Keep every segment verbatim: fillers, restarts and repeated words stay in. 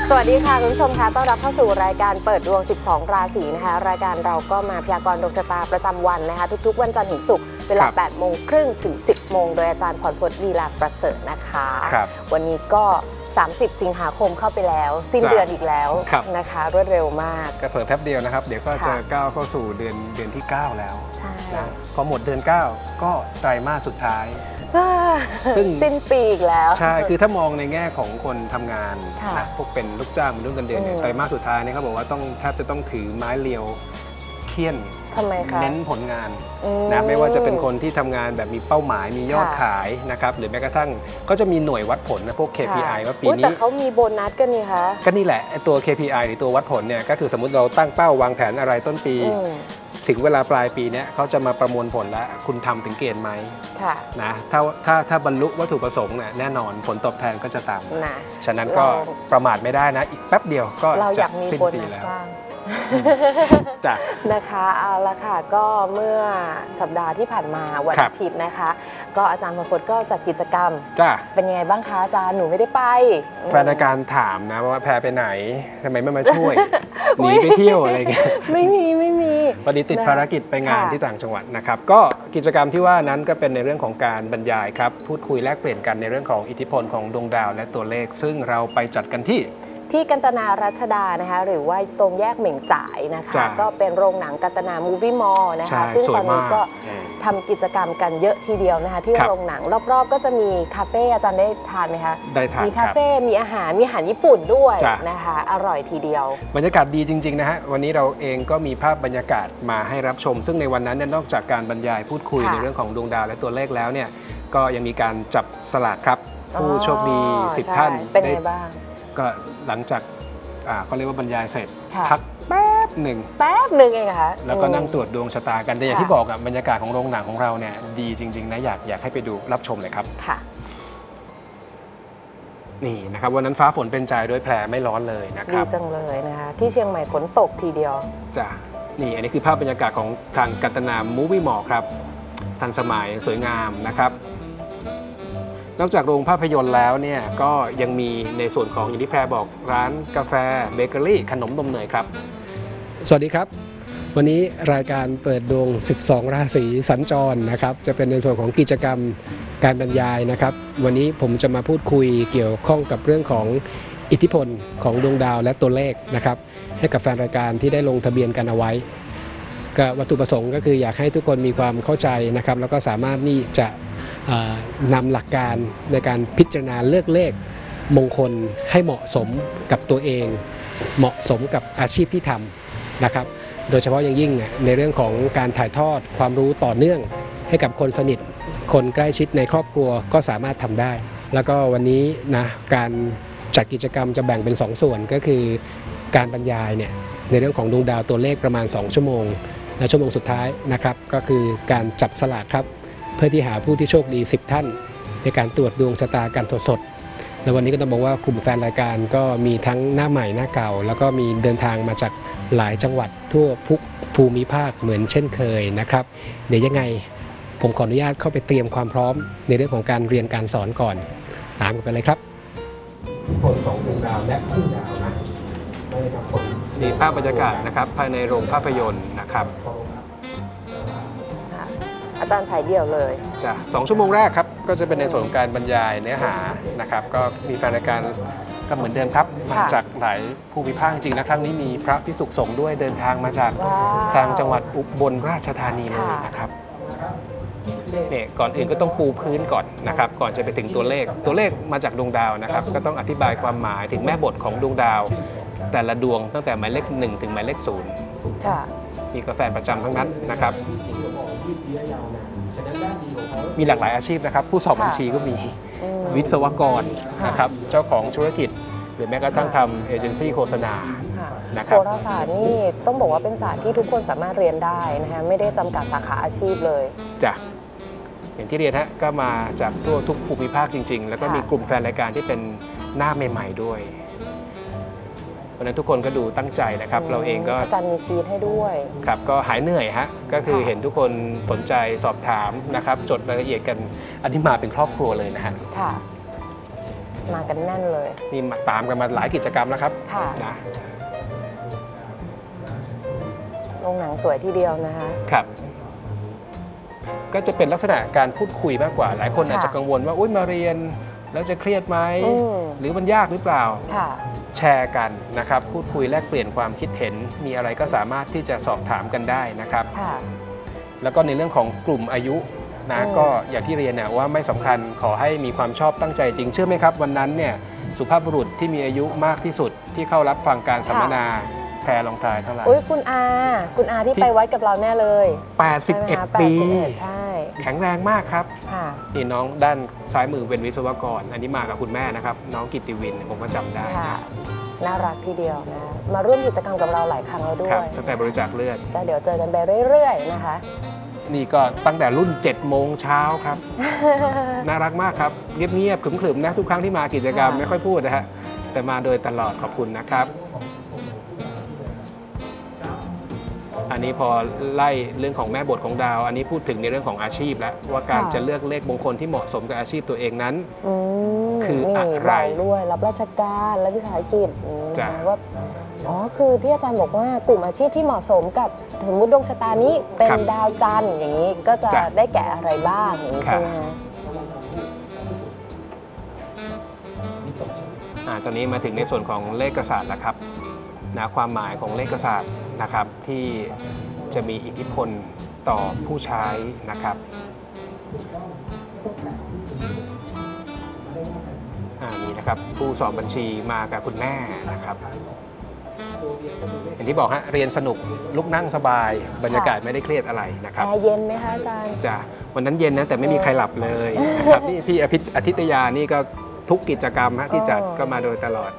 สวัสดีค่ะคุณผู้ชมคะต้อนรับเข้าสู่รายการเปิดดวงสิบสองราศีนะคะรายการเราก็มาพยากรณ์ดวงชะตาประจำวันนะคะทุกๆวันจันทร์ถึงศุกร์เวลาแปดโมงครึ่งถึงสิบโมงโดยอาจารย์พรพจน์ลีลาประเสริฐนะคะวันนี้ก็สามสิบสิงหาคมเข้าไปแล้วสิ้นเดือนอีกแล้วนะคะรวดเร็วมากก็เผลอแป๊บเดียวนะครับเดี๋ยวก็จะก้าวเข้าสู่เดือนเดือนที่เก้าแล้วนะพอหมดเดือนเก้าก็ไตรมาสสุดท้ายซึ่งสิ้นปีอีกแล้วใช่คือถ้ามองในแง่ของคนทำงานนะพวกเป็นลูกจ้างมนุษย์เงินเดือนเนี่ยไตรมาสสุดท้ายเนี่ยเขาบอกว่าต้องแทบจะต้องถือไม้เรียวเคี่ยนทำไมคะเน้นผลงานนะไม่ว่าจะเป็นคนที่ทำงานแบบมีเป้าหมายมียอดขายนะครับหรือแม้กระทั่งก็จะมีหน่วยวัดผลนะพวก เค พี ไอ ว่าปีนี้แต่เขามีโบนัสกันนี่คะก็นี่แหละตัว เค พี ไอ หรือตัววัดผลเนี่ยก็คือสมมุติเราตั้งเป้าวางแผนอะไรต้นปีถึงเวลาปลายปีนี้เขาจะมาประมวลผลแล้วคุณทำถึงเกณฑ์ไหมนะถ้าถ้าถ้าบรรลุวัตถุประสงค์เนี่ยแน่นอนผลตอบแทนก็จะตามนะฉะนั้นก็ประมาทไม่ได้นะอีกแป๊บเดียวก็จะสิ้นปีแล้วจ้ะนะคะเอาละค่ะก็เมื่อสัปดาห์ที่ผ่านมาวันอาทิตย์นะคะก็อาจารย์พรพจน์ก็จัดกิจกรรมจ้ะเป็นยังไงบ้างคะอาจารย์หนูไม่ได้ไปแฟนรายการถามนะว่าแพรไปไหนทำไมไม่มาช่วยหนีไปเที่ยวอะไรเงี้ยไม่มีไม่มีพอดีติดภารกิจไปงานที่ต่างจังหวัดนะครับก็กิจกรรมที่ว่านั้นก็เป็นในเรื่องของการบรรยายครับพูดคุยแลกเปลี่ยนกันในเรื่องของอิทธิพลของดวงดาวและตัวเลขซึ่งเราไปจัดกันที่ที่กัญจนารัชดานะคะหรือว่าตรงแยกเหม่งจ่ายนะคะก็เป็นโรงหนังกัญจนามูฟวี่มอลล์นะคะซึ่งตอนนี้ก็ทำกิจกรรมกันเยอะทีเดียวนะคะที่โรงหนังรอบๆก็จะมีคาเฟ่อาจารย์ได้ทานไหมคะได้ทานมีคาเฟ่มีอาหารมีอาหารญี่ปุ่นด้วยนะคะอร่อยทีเดียวบรรยากาศดีจริงๆนะฮะวันนี้เราเองก็มีภาพบรรยากาศมาให้รับชมซึ่งในวันนั้นเนี่ยนอกจากการบรรยายพูดคุยในเรื่องของดวงดาวและตัวเลขแล้วเนี่ยก็ยังมีการจับสลากครับผู้โชคดีสิบท่านเป็นไงบ้างก็หลังจากเขาเรียกว่าบรรยายเสร็จพักแป๊บหนึ่งแป๊บหนึ่งเองค่ะแล้วก็นั่งตรวจดวงชะตากันแต่อย่างที่บอกบรรยากาศของโรงหนังของเราเนี่ยดีจริงๆนะอยากอยากให้ไปดูรับชมเลยครับค่ะนี่นะครับวันนั้นฟ้าฝนเป็นใจด้วยแพรไม่ร้อนเลยนะครับดีจังเลยนะคะที่เชียงใหม่ฝนตกทีเดียวจ้ะนี่อันนี้คือภาพบรรยากาศของทางกัญจนามูฟวี่มอลล์ครับทันสมัยสวยงามนะครับนอกจากโรงภาพยนตร์แล้วเนี่ยก็ยังมีในส่วนของอย่างที่แพรบอกร้านกาแฟเบเกอรี่ขนมนมเนยครับสวัสดีครับวันนี้รายการเปิดดวงสิบสองราศีสัญจรนะครับจะเป็นในส่วนของกิจกรรมการบรรยายนะครับวันนี้ผมจะมาพูดคุยเกี่ยวข้องกับเรื่องของอิทธิพลของดวงดาวและตัวเลขนะครับให้กับแฟนรายการที่ได้ลงทะเบียนกันเอาไว้ก็วัตถุประสงค์ก็คืออยากให้ทุกคนมีความเข้าใจนะครับแล้วก็สามารถนี่จะนำหลักการในการพิจารณาเลือกเลขมงคลให้เหมาะสมกับตัวเองเหมาะสมกับอาชีพที่ทำนะครับโดยเฉพาะอย่างยิ่งในเรื่องของการถ่ายทอดความรู้ต่อเนื่องให้กับคนสนิทคนใกล้ชิดในครอบครัวก็สามารถทำได้แล้วก็วันนี้นะการจัดกิจกรรมจะแบ่งเป็นสองส่วนก็คือการบรรยายเนี่ยในเรื่องของดวงดาวตัวเลขประมาณสองชั่วโมงและชั่วโมงสุดท้ายนะครับก็คือการจับสลากครับเพื่อที่หาผู้ที่โชคดีสิบท่านในการตรวจดวงชะตากันสดๆและวันนี้ก็ต้องบอกว่ากลุ่มแฟนรายการก็มีทั้งหน้าใหม่หน้าเก่าแล้วก็มีเดินทางมาจากหลายจังหวัดทั่วทุกภูมิภาคเหมือนเช่นเคยนะครับเดี๋ยวยังไงผมขออนุญาตเข้าไปเตรียมความพร้อมในเรื่องของการเรียนการสอนก่อนตามกันไปเลยครับผลของดวงดาวและคู่ดาวนะนี่ภาพบรรยากาศนะครับภายในโรงภาพยนตร์นะครับอาจารย์ถ่ายเดี่ยวเลยจ้ะสองชั่วโมงแรกครับก็จะเป็นในส่วนของการบรรยายเนื้อหานะครับก็มีแฟนรายการก็เหมือนเดิมครับมาจากหลายภูมิภาคจริงนะครั้งนี้มีพระภิกษุสงฆ์ด้วยเดินทางมาจากทางจังหวัดอุบลราชธานีเลยนะครับเนี่ยก่อนอื่นก็ต้องปูพื้นก่อนนะครับก่อนจะไปถึงตัวเลขตัวเลขมาจากดวงดาวนะครับก็ต้องอธิบายความหมายถึงแม่บทของดวงดาวแต่ละดวงตั้งแต่หมายเลขหนึ่งถึงหมายเลขศูนย์มีกาแฟประจำทั้งนั้นนะครับมีหลากหลายอาชีพนะครับผู้สอบบัญชีก็มีวิศวกรนะครับเจ้าของธุรกิจหรือแม้กระทั่งทำเอเจนซี่โฆษณานะครับโหราศาสตร์นี่ต้องบอกว่าเป็นศาสตร์ที่ทุกคนสามารถเรียนได้นะคะไม่ได้จำกัดสาขาอาชีพเลยจ้ะอย่างที่เรียนฮะก็มาจากทั่วทุกภูมิภาคจริงๆแล้วก็มีกลุ่มแฟนรายการที่เป็นหน้าใหม่ๆด้วยเพราะฉะนั้นทุกคนก็ดูตั้งใจนะครับเราเองก็อาจารย์มีชีทให้ด้วยครับก็หายเหนื่อยฮะก็คือเห็นทุกคนสนใจสอบถามนะครับจดรายละเอียดกันอันนี้มาเป็นครอบครัวเลยนะฮะค่ะมากันแน่นเลยนี่มาตามกันมาหลายกิจกรรมแล้วครับค่ะนะโรงหนังสวยทีเดียวนะคะครับ ก็จะเป็นลักษณะการพูดคุยมากกว่า หลายคนอาจจะกังวลว่าอุ๊ยมาเรียนแล้วจะเครียดไหม หรือมันยากหรือเปล่าค่ะแชร์กันนะครับ พูดคุยแลกเปลี่ยนความคิดเห็น มีอะไรก็สามารถที่จะสอบถามกันได้นะครับค่ะแล้วก็ในเรื่องของกลุ่มอายุนะอืมก็อย่างที่เรียนเนี่ยว่าไม่สำคัญขอให้มีความชอบตั้งใจจริงเชื่อไหมครับ วันนั้นเนี่ยสุภาพบุรุษที่มีอายุมากที่สุดที่เข้ารับฟังการสัมมนาแพรลองทายเท่าไหร่อุ้ยคุณอา คุณอาที่ไปวัดกับเราแน่เลยแปดสิบเอ็ด ปีใช่ไหมคะแปดสิบเอ็ดใช่แข็งแรงมากครับค่ะนี่น้องด้านซ้ายมือเป็นวิศวกร อันนี้มากับคุณแม่นะครับ น้องกิตติวินผมก็จำได้ค่ะ น่ารักทีเดียวนะ มาร่วมกิจกรรมกับเราหลายครั้งแล้วด้วครับยตั้งแต่บริจาคเลือดก็เดี๋ยวเจอกันไปเรื่อยๆนะคะนี่ก็ตั้งแต่รุ่นเจ็ดโมงเช้าครับ น่ารักมากครับเงียบๆขรึมๆนะทุกครั้งที่มากิจกรรมค่ะไม่ค่อยพูดนะฮะแต่มาโดยตลอดขอบคุณนะครับ อันนี้พอไล่เรื่องของแม่บทของดาว อันนี้พูดถึงในเรื่องของอาชีพแล้วว่าการจะเลือกเลขมงคลที่เหมาะสมกับอาชีพตัวเองนั้นอืมคืออะไรนี่บอกด้วยรับราชการและวิสาหกิจอืมจ้ะว่าอ๋อคือที่อาจารย์บอกว่ากลุ่มอาชีพที่เหมาะสมกับสมมติดวงชะตานี้เป็นดาวจันทร์อย่างนี้ก็จะได้แก่อะไรบ้างอย่างนี้ใช่ไหมคะอ่าตอนนี้มาถึงในส่วนของเลขศาสตร์แล้วครับนะความหมายของเลขศาสตร์นะครับที่จะมีอิทธิพลต่อผู้ใช้นะครับอ่านี่นะครับผู้สอบบัญชีมากับคุณแม่นะครับอย่างที่บอกฮะเรียนสนุกลุกนั่งสบายบรรยากาศไม่ได้เครียดอะไรนะครับแอร์เย็นไหมคะอาจารย์จ้ะวันนั้นเย็นนะแต่ไม่มีใครหลับเลยนะครับนี่พี่อภิอาทิตยานี่ก็ทุกกิจกรรมฮะที่จัดก็มาโดยตลอด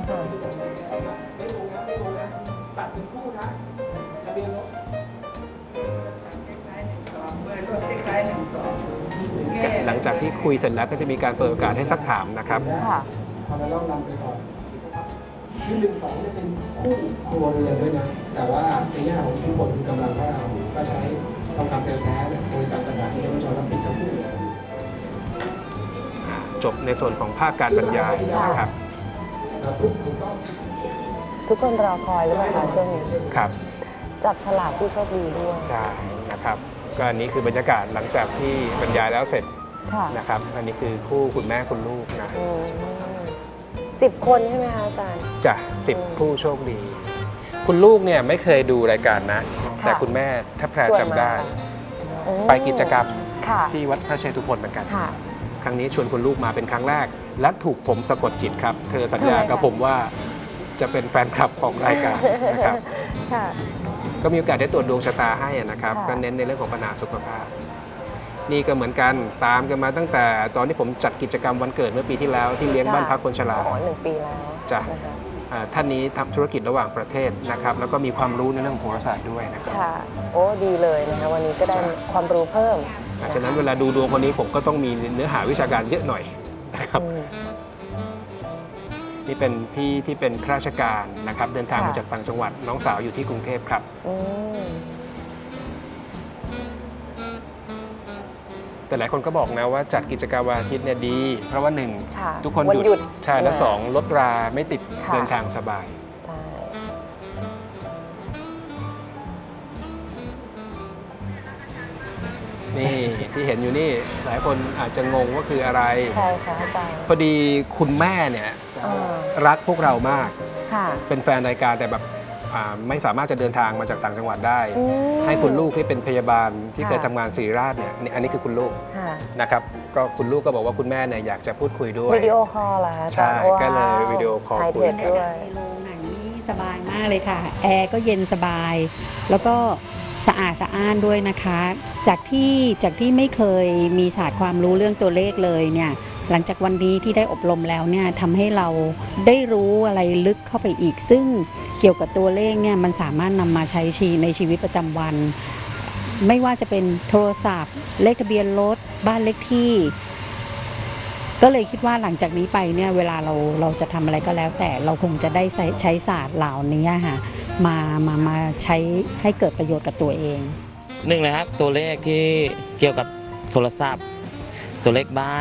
หลังจากที่คุยเสร็จแล้วก็จะมีการเปิดโอกาสให้ซักถามนะครับค่ะพอเราเล่านำไปก่อนที่หนึ่งสองจะเป็นคู่ครัวเรือนด้วยนะ แต่ว่าในแง่ของทั้งหมดคือกำลังพระราหูก็ใช้ทองคำเปลวแท้เนี่ยบริการต่างๆที่เรียกว่าชอนรับปิดทั้งคู่จบในส่วนของภาคการบรรยายนะครับถูกต้องทุกคนรอคอยหรือเปล่าคะช่วงนี้ครับจับฉลากผู้โชคดีด้วยใช่นะครับก็อันนี้คือบรรยากาศหลังจากที่บรรยายแล้วเสร็จค่ะนะครับอันนี้คือคู่คุณแม่คุณลูกนะสิบคนใช่ไหมคะอาจารย์จ้ะสิบผู้โชคดี คุณลูกเนี่ยไม่เคยดูรายการนะค่ะแต่คุณแม่ถ้าแพรชวนจำได้มาอืมไปกิจกรรมค่ะที่วัดพระชัยทุพนเหมือนกันค่ะครั้งนี้ชวนคุณลูกมาเป็นครั้งแรก และถูกผมสะกดจิตครับ เธอสัญญาทำไมคะกับผมว่าจะเป็นแฟนคลับของรายการนะครับค่ะก็มีโอกาสได้ตรวจดวงชะตาให้นะครับค่ะก็เน้นในเรื่องของปัญหาสุขภาพ นี่ก็เหมือนกันตามกันมาตั้งแต่ตอนที่ผมจัดกิจกรรมวันเกิดเมื่อปีที่แล้วที่เลี้ยงบ้านพักคนชราอ๋อหนึ่งปีแล้วจ้ะนะคะอ่าท่านนี้ทำธุรกิจระหว่างประเทศนะครับ แล้วก็มีความรู้ในเรื่องของโหราศาสตร์ด้วยนะครับค่ะ โอ้ดีเลยนะคะวันนี้ก็ได้ความรู้เพิ่มอ่าฉะนั้นเวลาดูดวงคนนี้ผมก็ต้องมีเนื้อหาวิชาการเยอะหน่อยนะครับอืมนี่เป็นพี่ที่เป็นข้าราชการนะครับ เดินทางมาค่ะจากต่างจังหวัดน้องสาวอยู่ที่กรุงเทพครับอืมแต่หลายคนก็บอกนะว่าจัดกิจกรรมวันอาทิตย์เนี่ยดี เพราะว่าหนึ่งค่ะทุกคนวันหหยุยุดดใช่และสองรถราไม่ติดค่ะเดินทางสบายใช่นี่ที่เห็นอยู่นี่หลายคนอาจจะงงว่าคืออะไรใช่ค่ะอาจารย์พอดีคุณแม่เนี่ยอ่ารักพวกเรามากค่ะเป็นแฟนรายการแต่แบบอ่าไม่สามารถจะเดินทางมาจากต่างจังหวัดได้อืมให้คุณลูกที่เป็นพยาบาลที่ค่ะเคยทำงานศรีราชเนี่ยนี่อันนี้คือคุณลูกค่ะนะครับก็คุณลูกก็บอกว่าคุณแม่เนี่ยอยากจะพูดคุยด้วยวิดีโอคอลเหรอคะอาจารย์ใช่ก็เลยวิดีโอคอลไฮคุเทยคกันด้วยในโรงหนังนี่สบายมากเลยค่ะ แอร์ก็เย็นสบาย แล้วก็สะอาดสะอ้านด้วยนะคะ จากที่จากที่ไม่เคยมีศาสตร์ความรู้เรื่องตัวเลขเลยเนี่ยหลังจากวันนี้ที่ได้อบรมแล้วเนี่ยทำให้เราได้รู้อะไรลึกเข้าไปอีก ซึ่งเกี่ยวกับตัวเลขเนี่ยมันสามารถนำมาใช้ชีในชีวิตประจำวัน ไม่ว่าจะเป็นโทรศัพท์ เลขทะเบียนรถบ้านเลขที่ ก็เลยคิดว่าหลังจากนี้ไปเนี่ยเวลาเราเราจะทำอะไรก็แล้ว แต่เราคงจะได้ใช้ใช้ศาสตร์เหล่านี้ค่ะมามามาใช้ให้เกิดประโยชน์กับตัวเองหนึ่งเลยครับตัวเลขที่เกี่ยวกับโทรศัพท์ ตัวเลขบ้าน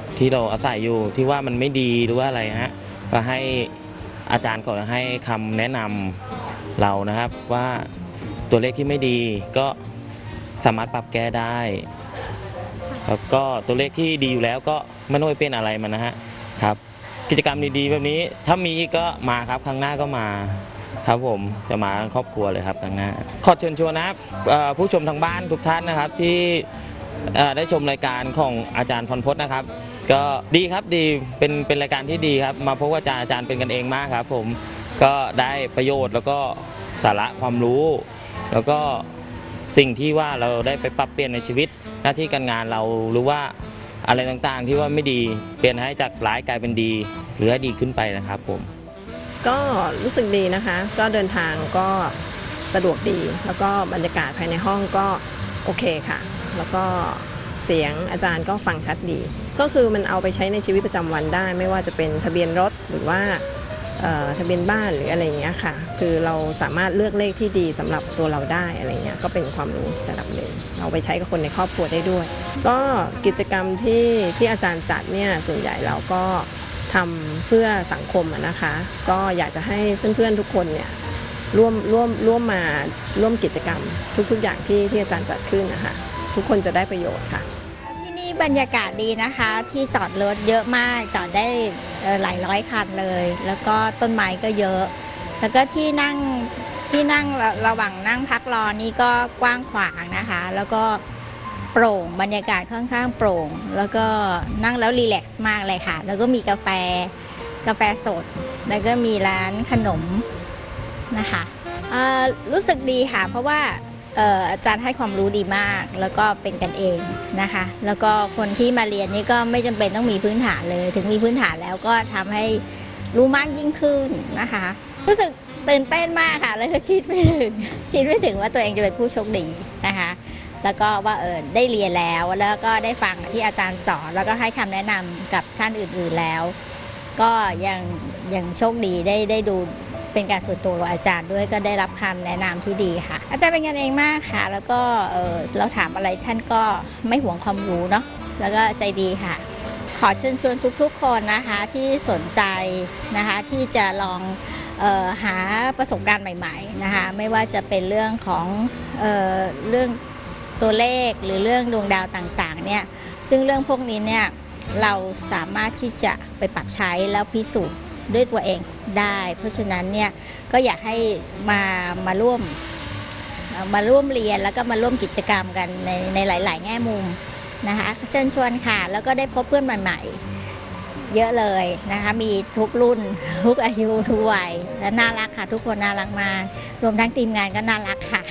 ที่เราอาศัยอยู่ที่ว่ามันไม่ดีหรือว่าอะไรฮะก็ให้อาจารย์เขาให้คำแนะนำเรานะครับว่าตัวเลขที่ไม่ดีก็สามารถปรับแก้ได้แล้วก็ตัวเลขที่ดีอยู่แล้วก็ไม่ต้องไปเป็นอะไรมันนะฮะครับกิจกรรมดีๆแบบนี้ถ้ามีอีกก็มาครับครั้งหน้าก็มาครับผมจะมาครอบครัวเลยครับครั้งหน้าขอเชิญชวนนะครับผู้ชมทางบ้านทุกท่านนะครับที่ได้ชมรายการของอาจารย์พรพจน์นะครับก็ดีครับดีเป็นเป็นรายการที่ดีครับมาพบอาจารย์อาจารย์เป็นกันเองมากครับผมก็ได้ประโยชน์แล้วก็สาระความรู้แล้วก็สิ่งที่ว่าเราได้ไปปรับเปลี่ยนในชีวิตหน้าที่การงานเราหรือว่าอะไรต่างๆที่ว่าไม่ดีเปลี่ยนให้จากร้ายกลายเป็นดีหรือให้ดีขึ้นไปนะครับผมก็รู้สึกดีนะคะก็เดินทางก็สะดวกดีแล้วก็บรรยากาศภายในห้องก็โอเคค่ะแล้วก็เสียงอาจารย์ก็ฟังชัดดีก็คือมันเอาไปใช้ในชีวิตประจำวันได้ไม่ว่าจะเป็นทะเบียนรถหรือว่าทะเบียนบ้านหรืออะไรอย่างเงี้ยค่ะคือเราสามารถเลือกเลขที่ดีสำหรับตัวเราได้อะไรเงี้ยก็เป็นความรู้ระดับหนึ่งเราไปใช้กับคนในครอบครัวได้ด้วยก็กิจกรรมที่ที่อาจารย์จัดเนี่ยส่วนใหญ่เราก็ทำเพื่อสังคมนะคะก็อยากจะให้เพื่อนๆทุกคนเนี่ยร่วมร่วมร่วมมาร่วมกิจกรรมทุกๆอย่างที่ที่อาจารย์จัดขึ้นนะคะทุกคนจะได้ประโยชน์ค่ะที่นี่บรรยากาศดีนะคะที่จอดรถเยอะมากจอดได้หลายร้อยคันเลยแล้วก็ต้นไม้ก็เยอะแล้วก็ที่นั่งที่นั่งระหว่างนั่งพักรอนี่ก็กว้างขวางนะคะแล้วก็โปร่งบรรยากาศค่อนข้างโปร่งแล้วก็นั่งแล้วรีแลกซ์มากเลยค่ะแล้วก็มีกาแฟกาแฟสดแล้วก็มีร้านขนมนะคะรู้สึกดีค่ะเพราะว่าอาจารย์ให้ความรู้ดีมากแล้วก็เป็นกันเองนะคะแล้วก็คนที่มาเรียนนี่ก็ไม่จำเป็นต้องมีพื้นฐานเลยถึงมีพื้นฐานแล้วก็ทำให้รู้มากยิ่งขึ้นนะคะรู้สึกตื่นเต้นมากค่ะแล้วก็คิดไม่ถึงคิดไม่ถึงว่าตัวเองจะเป็นผู้โชคดีนะคะแล้วก็ว่าเออได้เรียนแล้วแล้วก็ได้ฟังที่อาจารย์สอนแล้วก็ให้คำแนะนำกับท่านอื่นๆแล้วก็ยังยังโชคดีได้ได้ดูเป็นการส่วนตัวอาจารย์ด้วยก็ได้รับคำแนะนำที่ดีค่ะอาจารย์เป็นกันเองมากค่ะแล้วก็เออเราถามอะไรท่านก็ไม่หวงความรู้เนาะแล้วก็ใจดีค่ะขอเชิญชวนทุกๆคนนะคะที่สนใจนะคะที่จะลองเอ่อหาประสบการณ์ใหม่ๆนะคะไม่ว่าจะเป็นเรื่องของเอ่อเรื่องตัวเลขหรือเรื่องดวงดาวต่างๆเนี่ยซึ่งเรื่องพวกนี้เนี่ยเราสามารถที่จะไปปรับใช้แล้วพิสูจน์ด้วยตัวเองได้เพราะฉะนั้นเนี่ยก็อยากให้มามาร่วมมาร่วมเรียนแล้วก็มาร่วมกิจกรรมกันในในหลายๆแง่มุมนะคะเชิญชวนค่ะแล้วก็ได้พบเพื่อนใหม่ๆเยอะเลยนะคะมีทุกรุ่นทุกอายุทุกวัยและน่ารักค่ะทุกคนน่ารักมากรวมทั้งทีมงานก็น่ารักค่ะ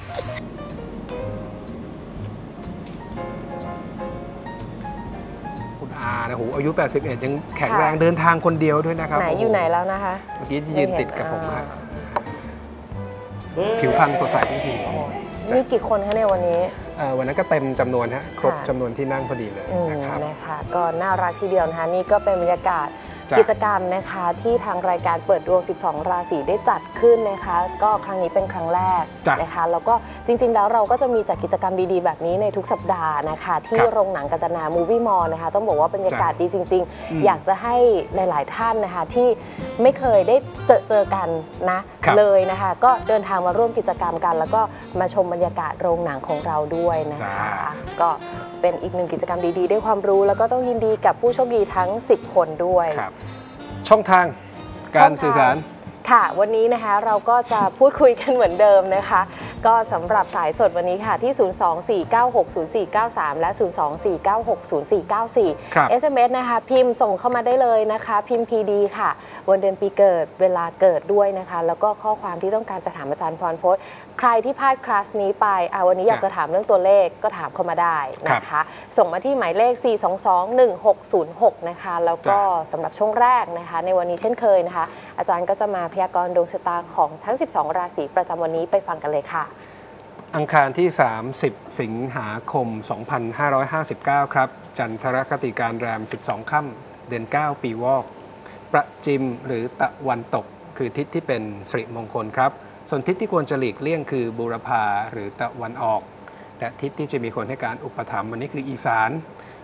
อานะโหอายุแปดสิบเอ็ดยังแข็งแรงเดินทางคนเดียวด้วยนะครับไหนอยู่ไหนแล้วนะคะเมื่อกี้ยืนติดกับผมฮะผิวพรรณสดใสจริงๆมีกี่คนคะในวันนี้วันนั้นก็เต็มจำนวนฮะครบจำนวนที่นั่งพอดีเลยนะครับนะคะก็น่ารักทีเดียวนะคะนี่ก็เป็นบรรยากาศกิจกรรมนะคะที่ทางรายการเปิดดวงสิบสองราศีได้จัดขึ้นนะคะก็ครั้งนี้เป็นครั้งแรกนะคะแล้วก็จริงๆแล้วเราก็จะมีจัดกิจกรรมดีๆแบบนี้ในทุกสัปดาห์นะคะที่โรงหนังกัญจนามูวี่มอลล์นะคะต้องบอกว่าบรรยากาศดีจริงๆอยากจะให้หลายๆท่านนะคะที่ไม่เคยได้เจอเจอกันนะเลยนะคะก็เดินทางมาร่วมกิจกรรมกันแล้วก็มาชมบรรยากาศโรงหนังของเราด้วยนะคะก็เป็นอีกหนึ่งกิจกรรมดีๆได้ความรู้แล้วก็ต้องยินดีกับผู้โชคดีทั้งสิบคนด้วยช่องทางการสื่อสารค่ะวันนี้นะคะเราก็จะพูดคุยกันเหมือนเดิมนะคะก็สำหรับสายสดวันนี้ค่ะที่ ศูนย์ สอง สี่ เก้า หก ศูนย์ สี่ เก้า สาม และ ศูนย์ สอง สี่ เก้า หก ศูนย์ สี่ เก้า สี่ เอส เอ็ม เอส นะคะพิมพ์ส่งเข้ามาได้เลยนะคะพิมพ์ พี ดี ค่ะวันเดือนปีเกิดเวลาเกิดด้วยนะคะแล้วก็ข้อความที่ต้องการจะถามอาจารย์พรพจน์ใครที่พลาดคลาสนี้ไปอ่าวันนี้อยากจะถามเรื่องตัวเลขก็ถามเข้ามาได้นะคะส่งมาที่หมายเลข สี่ สอง สอง หนึ่ง หก ศูนย์ หก นะคะแล้วก็สำหรับช่วงแรกนะคะในวันนี้เช่นเคยนะคะอาจารย์ก็จะมาพยากรณ์ดวงชะตาของทั้งสิบสองราศีประจำวันนี้ไปฟังกันเลยค่ะอังคารที่สามสิบสิงหาคมสองพันห้าร้อยห้าสิบเก้าครับจันทรคติการแรมสิบสองค่ำเดือนเก้าปีวอกประจิมหรือตะวันตกคือทิศที่เป็นสิริมงคลครับส่วนทิศที่ควรจะหลีกเลี่ยงคือบูรพาหรือตะวันออกและทิศที่จะมีคนให้การอุปถัมภ์วันนี้คืออีสาน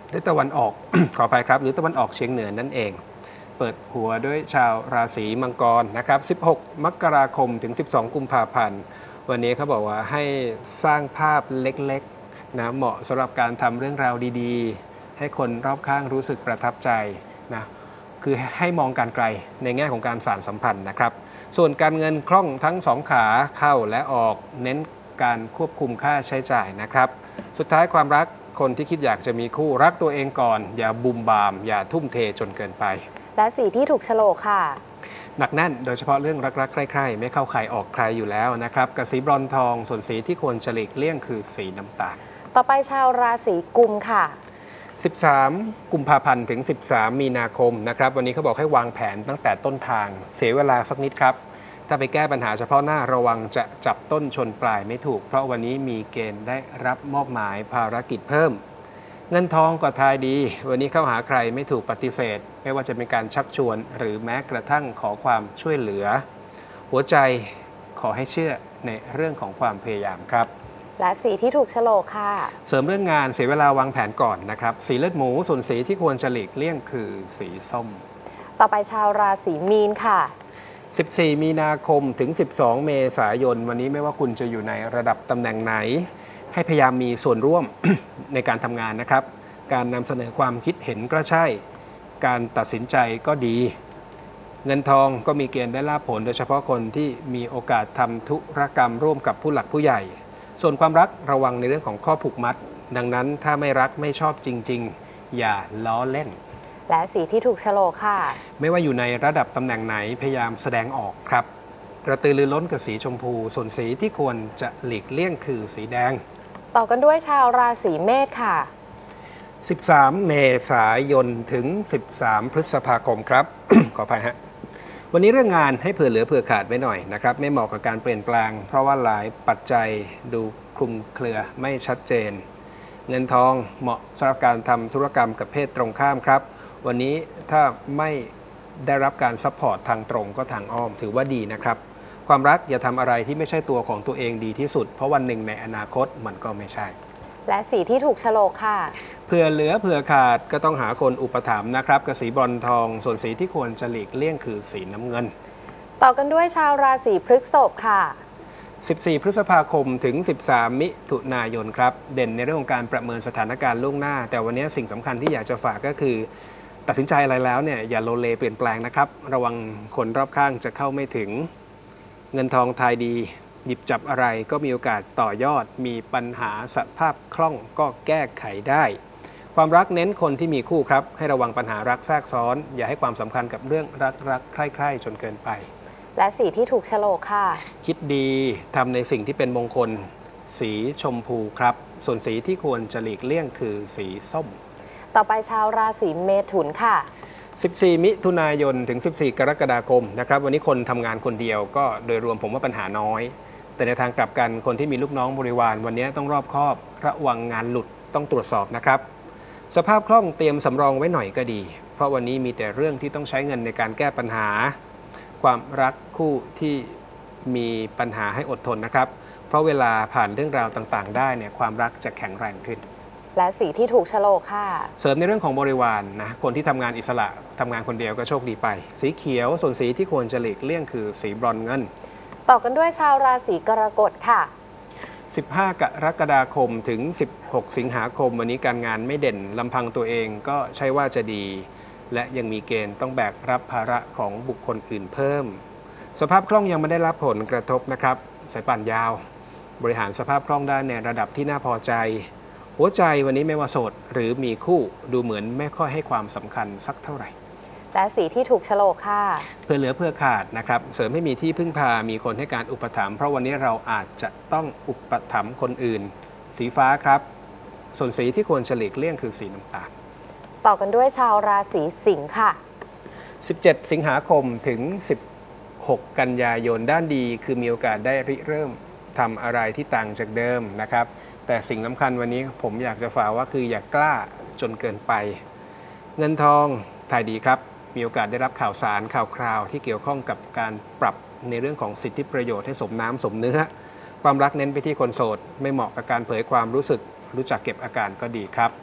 หรือตะวันออก ขออภัยครับหรือตะวันออกเฉียงเหนือนั่นเอง เปิดหัวด้วยชาวราศีมังกรนะครับสิบหกมกราคมถึงสิบสองกุมภาพันธ์วันนี้เขาบอกว่าให้สร้างภาพเล็กๆนะเหมาะสำหรับการทำเรื่องราวดีๆให้คนรอบข้างรู้สึกประทับใจนะคือให้มองการไกลในแง่ของการสานสัมพันธ์นะครับส่วนการเงินคล่องทั้งสองขาเข้าและออกเน้นการควบคุมค่าใช้จ่ายนะครับสุดท้ายความรักคนที่คิดอยากจะมีคู่รักตัวเองก่อนอย่าบุมบามอย่าทุ่มเทจนเกินไปและสีที่ถูกโฉลกค่ะหนักแน่นโดยเฉพาะเรื่องรักๆใคร่ๆไม่เข้าใครออกใครอยู่แล้วนะครับกับสีบรอนซ์ทองส่วนสีที่ควรหลีกเลี่ยงคือสีน้ำตาลต่อไปชาวราศีกุมค่ะสิบสามกุมภาพันธ์ถึงสิบสามมีนาคมนะครับวันนี้เขาบอกให้วางแผนตั้งแต่ต้นทางเสียเวลาสักนิดครับถ้าไปแก้ปัญหาเฉพาะหน้าระวังจะจับต้นชนปลายไม่ถูกเพราะวันนี้มีเกณฑ์ได้รับมอบหมายภารกิจเพิ่มเงินทองก็ทายดีวันนี้เข้าหาใครไม่ถูกปฏิเสธไม่ว่าจะเป็นการชักชวนหรือแม้กระทั่งขอความช่วยเหลือหัวใจขอให้เชื่อในเรื่องของความพยายามครับและสีที่ถูกโฉลกค่ะเสริมเรื่องงานเสียเวลาวางแผนก่อนนะครับสีเลือดหมูส่วนสีที่ควรจะหลีกเลี่ยงคือสีส้มต่อไปชาวราศีมีนค่ะสิบสี่มีนาคมถึงสิบสองเมษายนวันนี้ไม่ว่าคุณจะอยู่ในระดับตำแหน่งไหนให้พยายามมีส่วนร่วม ในการทำงานนะครับการนำเสนอความคิดเห็นก็ใช่การตัดสินใจก็ดีเงินทองก็มีเกณฑ์ได้ลาภผลโดยเฉพาะคนที่มีโอกาสทำธุรกรรมร่วมกับผู้หลักผู้ใหญ่ส่วนความรักระวังในเรื่องของข้อผูกมัดดังนั้นถ้าไม่รักไม่ชอบจริงๆอย่าล้อเล่นและสีที่ถูกโฉลกค่ะไม่ว่าอยู่ในระดับตำแหน่งไหนพยายามแสดงออกครับกระตือรือร้นกับสีชมพูส่วนสีที่ควรจะหลีกเลี่ยงคือสีแดงต่อกันด้วยชาวราศีเมษค่ะสิบสามเมษายนถึงสิบสามพฤษภาคมครับ ขออภัยฮะวันนี้เรื่องงานให้เผื่อเหลือเผื่อขาดไว้หน่อยนะครับไม่เหมาะกับการเปลี่ยนแปลงเพราะว่าหลายปัจจัยดูคลุมเครือไม่ชัดเจนเงินทองเหมาะสำหรับการทำธุรกรรมกับเพศตรงข้ามครับวันนี้ถ้าไม่ได้รับการซัพพอร์ตทางตรงก็ทางอ้อมถือว่าดีนะครับความรักอย่าทำอะไรที่ไม่ใช่ตัวของตัวเองดีที่สุดเพราะวันหนึ่งในอนาคตมันก็ไม่ใช่และสีที่ถูกโฉลกค่ะเผื่อเหลือเผื่อขาดก็ต้องหาคนอุปถัมภ์นะครับกับสีบรอนซ์ทองส่วนสีที่ควรจะหลีกเลี่ยงคือสีน้ำเงินต่อกันด้วยชาวราศีพฤษภค่ะสิบสี่พฤษภาคมถึงสิบสามมิถุนายนครับเด่นในเรื่องของการประเมินสถานการณ์ล่วงหน้าแต่วันนี้สิ่งสำคัญที่อยากจะฝากก็คือตัดสินใจอะไรแล้วเนี่ยอย่าโลเลเปลี่ยนแปลงนะครับระวังคนรอบข้างจะเข้าไม่ถึงเงินทองทายดีหยิบจับอะไรก็มีโอกาสต่อยอดมีปัญหาสภาพคล่องก็แก้ไขได้ความรักเน้นคนที่มีคู่ครับให้ระวังปัญหารักแทรกซ้อนอย่าให้ความสำคัญกับเรื่องรักรักใคร่ๆจนเกินไปและสีที่ถูกโฉลกค่ะคิดดีทำในสิ่งที่เป็นมงคลสีชมพูครับส่วนสีที่ควรจะหลีกเลี่ยงคือสีส้มต่อไปชาวราศีเมถุนค่ะสิบสี่มิถุนายนถึงสิบสี่กรกฎาคมนะครับวันนี้คนทำงานคนเดียวก็โดยรวมผมว่าปัญหาน้อยแต่ในทางกลับกันคนที่มีลูกน้องบริวารวันนี้ต้องรอบคอบระวังงานหลุดต้องตรวจสอบนะครับสภาพคล่องเตรียมสำรองไว้หน่อยก็ดีเพราะวันนี้มีแต่เรื่องที่ต้องใช้เงินในการแก้ปัญหาความรักคู่ที่มีปัญหาให้อดทนนะครับเพราะเวลาผ่านเรื่องราวต่างๆได้เนี่ยความรักจะแข็งแรงขึ้นและสีที่ถูกโฉลกค่ะเสริมในเรื่องของบริวาร น, นะคนที่ทำงานอิสระทำงานคนเดียวก็โชคดีไปสีเขียวส่วนสีที่ควรจะหลีกเลี่ยงคือสีบรอนซ์เงินต่อกันด้วยชาวราศีกรกฎค่ะสิบห้ากรกฎาคมถึงสิบหกสิงหาคมวันนี้การงานไม่เด่นลำพังตัวเองก็ใช่ว่าจะดีและยังมีเกณฑ์ต้องแบกรับภาระของบุคคลอื่นเพิ่มสภาพคล่องยังไม่ได้รับผลกระทบนะครับสายป่านยาวบริหารสภาพคล่องได้ในระดับที่น่าพอใจหัวใจวันนี้ไม่ว่าโสดหรือมีคู่ดูเหมือนไม่ค่อยให้ความสำคัญสักเท่าไหร่และสีที่ถูกโฉลกค่ะเพื่อเหลือเพื่อขาดนะครับเสริมให้มีที่พึ่งพามีคนให้การอุปถัมภ์เพราะวันนี้เราอาจจะต้องอุปถัมภ์คนอื่นสีฟ้าครับส่วนสีที่ควรหลีกเลี่ยงคือสีน้ำตาลต่อกันด้วยชาวราศีสิงค์ค่ะสิบเจ็ดสิงหาคมถึงสิบหกกันยายนด้านดีคือมีโอกาสได้ริเริ่มทำอะไรที่ต่างจากเดิมนะครับแต่สิ่งสำคัญวันนี้ผมอยากจะฝากว่าคืออย่ากล้าจนเกินไปเงินทองถ่ายดีครับมีโอกาสได้รับข่าวสารข่าวคราวที่เกี่ยวข้องกับการปรับในเรื่องของสิทธิประโยชน์ให้สมน้ำสมเนื้อความรักเน้นไปที่คนโสดไม่เหมาะกับการเผยความรู้สึกรู้จักเก็บอาการก็ดีครับ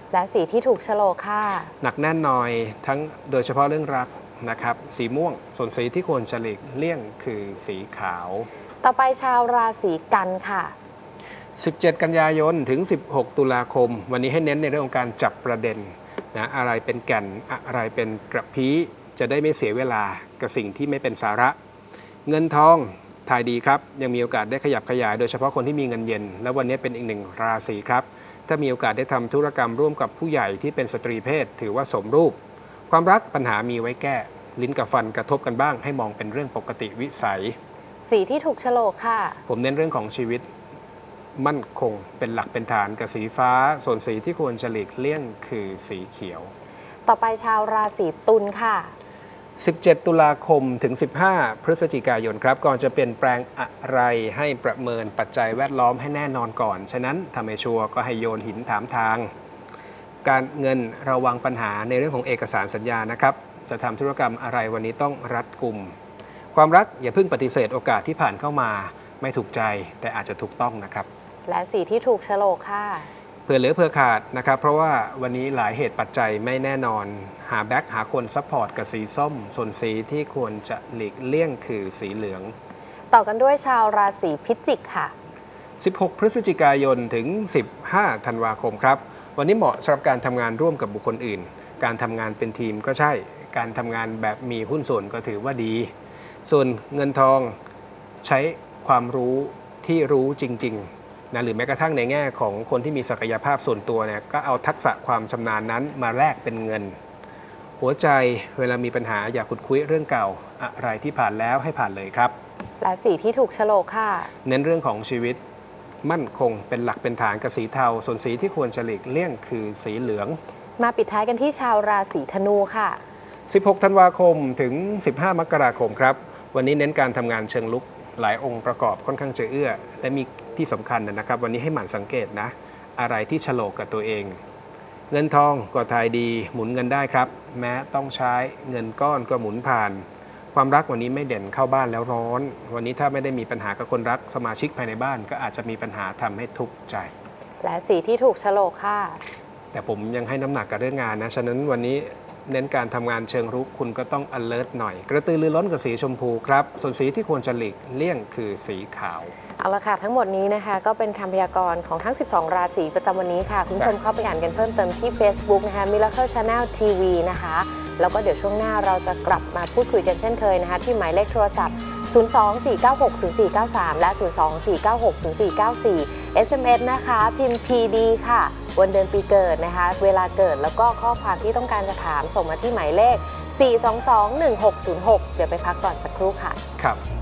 และสีที่ถูกโฉลกค่ะหนักแน่นหน่อยทั้งโดยเฉพาะเรื่องรักนะครับสีม่วงส่วนสีที่ควรจะหลีกเลี่ยงคือสีขาวต่อไปชาวราศีกันค่ะสิบเจ็ด กันยายนถึง สิบหก ตุลาคม วันนี้ให้เน้นในเรื่องของการจับประเด็นนะอะไรเป็นแก่นอะไรเป็นกระพี้จะได้ไม่เสียเวลากับสิ่งที่ไม่เป็นสาระ เงินทองทายดีครับยังมีโอกาสได้ขยับขยายโดยเฉพาะคนที่มีเงินเย็นและวันนี้เป็นอีกหนึ่งราศีครับถ้ามีโอกาสได้ทำธุรกรรมร่วมกับผู้ใหญ่ที่เป็นสตรีเพศถือว่าสมรูปความรักปัญหามีไว้แก้ลิ้นกับฟันกระทบกันบ้างให้มองเป็นเรื่องปกติวิสัยสีที่ถูกโฉลกค่ะผมเน้นเรื่องของชีวิตมั่นคงเป็นหลักเป็นฐานกับสีฟ้าส่วนสีที่ควรจะหลีกเลี่ยงคือสีเขียวต่อไปชาวราศีตุลค่ะสิบเจ็ด ตุลาคมถึง สิบห้า พฤศจิกายนครับก่อนจะเปลี่ยนแปลงอะไรให้ประเมินปัจจัยแวดล้อมให้แน่นอนก่อนฉะนั้นทำให้ชัวร์ก็ให้โยนหินถามทาง การเงินระวังปัญหาในเรื่องของเอกสารสัญญานะครับจะทำธุรกรรมอะไรวันนี้ต้องรัดกุมความรักอย่าเพิ่งปฏิเสธโอกาสที่ผ่านเข้ามาไม่ถูกใจแต่อาจจะถูกต้องนะครับและสีที่ถูกโฉลกค่ะเผื่อเหลือเผื่อขาดนะครับเพราะว่าวันนี้หลายเหตุปัจจัยไม่แน่นอนหาแบ็คหาคนซัพพอร์ตกับสีส้มส่วนสีที่ควรจะหลีกเลี่ยงคือสีเหลืองต่อกันด้วยชาวราศีพิจิกค่ะสิบหก พฤศจิกายนถึง สิบห้า ธันวาคมครับวันนี้เหมาะสำหรับการทำงานร่วมกับบุคคลอื่นการทำงานเป็นทีมก็ใช่การทำงานแบบมีหุ้นส่วนก็ถือว่าดีส่วนเงินทองใช้ความรู้ที่รู้จริงๆนะหรือแม้กระทั่งในแง่ของคนที่มีศักยภาพส่วนตัวเนี่ยก็เอาทักษะความชำนาญนั้นมาแลกเป็นเงินหัวใจเวลามีปัญหาอย่าขุดคุยเรื่องเก่าอะไรที่ผ่านแล้วให้ผ่านเลยครับและสีที่ถูกโฉลกค่ะเน้นเรื่องของชีวิตมั่นคงเป็นหลักเป็นฐานกับสีเทาส่วนสีที่ควรจะหลีกเลี่ยงคือสีเหลืองมาปิดท้ายกันที่ชาวราศีธนูค่ะสิบหก ธันวาคมถึง สิบห้า มกราคมครับวันนี้เน้นการทำงานเชิงลุกหลายองค์ประกอบค่อนข้างจะเอื้อและมีที่สำคัญนะครับวันนี้ให้หมั่นสังเกตนะอะไรที่ฉลกกับตัวเองเงินทองก็ทายดีหมุนเงินได้ครับแม้ต้องใช้เงินก้อนก็หมุนผ่านความรักวันนี้ไม่เด่นเข้าบ้านแล้วร้อนวันนี้ถ้าไม่ได้มีปัญหากับคนรักสมาชิกภายในบ้านก็อาจจะมีปัญหาทำให้ทุกข์ใจและสีที่ถูกโฉลกค่ะแต่ผมยังให้น้ำหนักกับเรื่องงานนะฉะนั้นวันนี้เน้นการทำงานเชิงรุกคุณก็ต้อง alert หน่อยกระตือรือร้นกับสีชมพูครับส่วนสีที่ควรจะหลีกเลี่ยงคือสีขาวเอาละค่ะทั้งหมดนี้นะคะก็เป็นคำพยากรณ์ของทั้งสิบสองราศีประจำวันนี้ค่ะคุณผู้ชมเข้าไปอ่านกันเพิ่มเติมที่ Facebook นะคะ Miracle Channel ที วี นะคะแล้วก็เดี๋ยวช่วงหน้าเราจะกลับมาพูดคุยกันเช่นเคยนะคะที่หมายเลขโทรศัพท์ศูนย์ สอง สี่ เก้า หก ศูนย์ สี่ เก้า สาม และ ศูนย์ สอง สี่ เก้า หก ศูนย์ สี่ เก้า สี่ เอส เอ็ม เอส นะคะพิมพ์ พี ดี ค่ะวันเดือนปีเกิดนะคะเวลาเกิดแล้วก็ข้อความที่ต้องการจะถามส่งมาที่หมายเลข สี่ สอง สอง หนึ่ง หก ศูนย์ หก เดี๋ยวไปพักก่อนสักครู่ค่ะครับ